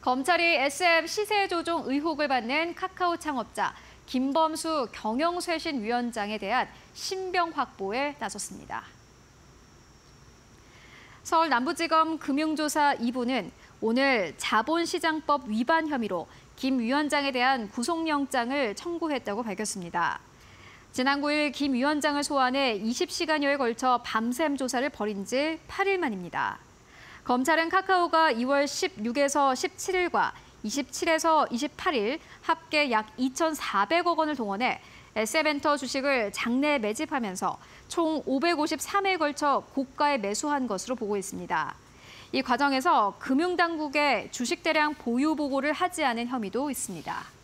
검찰이 SM 시세 조종 의혹을 받는 카카오 창업자 김범수 경영쇄신위원장에 대한 신병 확보에 나섰습니다. 서울 남부지검 금융조사 2부는 오늘 자본시장법 위반 혐의로 김 위원장에 대한 구속영장을 청구했다고 밝혔습니다. 지난 9일 김 위원장을 소환해 20시간여에 걸쳐 밤샘 조사를 벌인 지 8일 만입니다. 검찰은 카카오가 2월 16에서 17일과 27에서 28일 합계 약 2,400억 원을 동원해 SM엔터 주식을 장내 매집하면서 총 553회에 걸쳐 고가에 매수한 것으로 보고 있습니다. 이 과정에서 금융당국에 주식 대량 보유 보고를 하지 않은 혐의도 있습니다.